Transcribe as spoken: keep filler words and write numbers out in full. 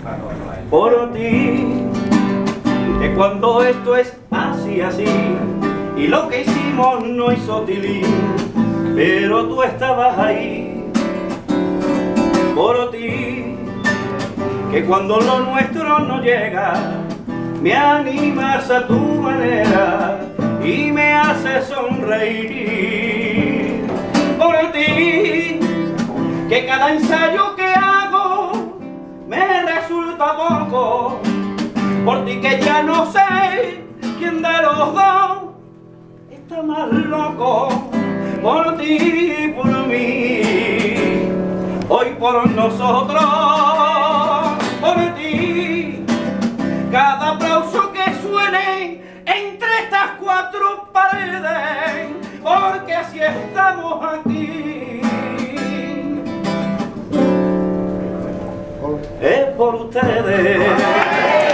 por ti, que cuando esto es así, así, y lo que hicimos no hizo tilín, pero tú estabas ahí, por ti, que cuando lo nuestro no llega, me animas a tu manera y me haces sonreír, por ti, que cada ensayo que hago me resulta poco, por ti que ya no sé quién de los dos está más loco, por ti, por mí, hoy por nosotros, por ti, cada aplauso que suene entre estas cuatro paredes, porque así estamos aquí, es por ustedes.